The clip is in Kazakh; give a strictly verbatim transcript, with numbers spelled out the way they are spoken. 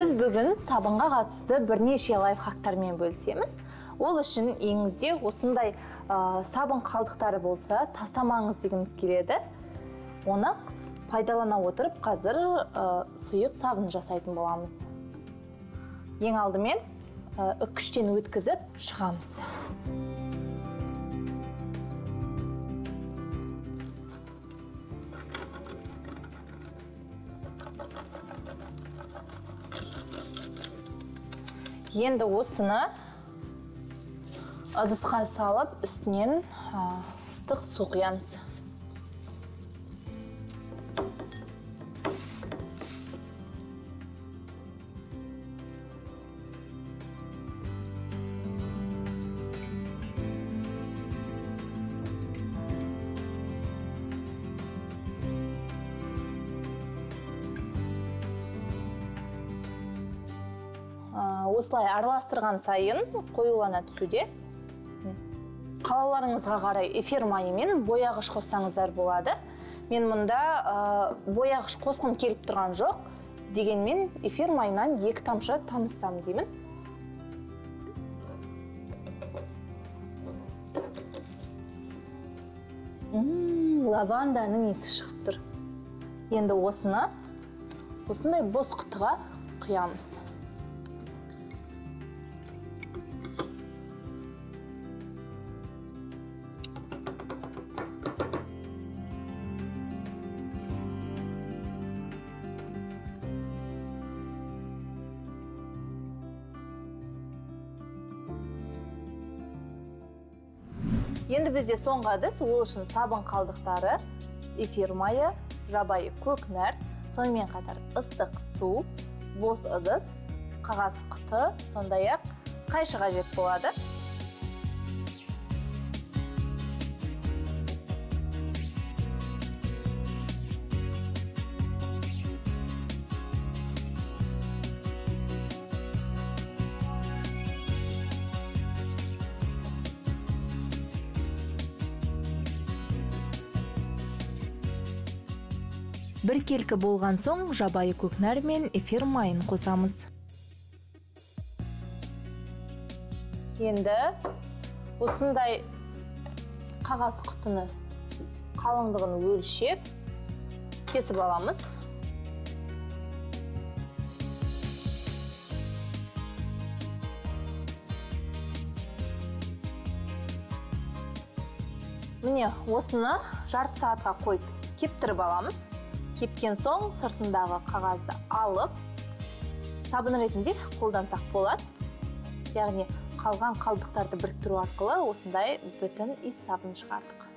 Біз бүгін сабынға қатысты бірнеше лайфхактармен бөлісеміз. Ол үшін үйіңізде осындай ә, сабын қалдықтары болса, тастамаңыз дегіміз келеді. Оны пайдалана отырып, қазір ә, сұйық сабын жасайтын боламыз. Ең алдымен ә, үккіштен өткізіп шығамыз. Енді осыны ыдысқа салып, үстінен ыстық су құямыз. Осылай араластырған сайын қоюлана түсуде. Қалаларыңызға қарай эфир майы мен бояғыш қоссаңыздар болады. Мен мұнда ә, бояғыш қосқым келіп тұрған жоқ. Дегенмен эфир майынан екі тамшы тамызсам деймін. Ммм, лаванданың иісі шығып тұр. Енді осыны осындай бос құтыға құямыз. Енді бізде соңғы әдіс, ол үшін сабын қалдықтары, эфир майы, жабайы көкнәр, сонымен қатар ыстық су, бос ыдыс, қағаз құты, сондай-ақ қайшы қажет болады. Бір келкі болған соң жабайы көкнәр мен эфир майын қосамыз. Енді осындай қағаз құтыны қалыңдығын өлшеп кесіп аламыз. Міне осыны жарты сағатқа қойып кептіріп аламыз. Кепкен соң сыртындағы қағазды алып, сабын ретінде қолдансақ болады. Яғни қалған қалдықтарды біріктіру арқылы осындай бүтін иіс сабын шығардық.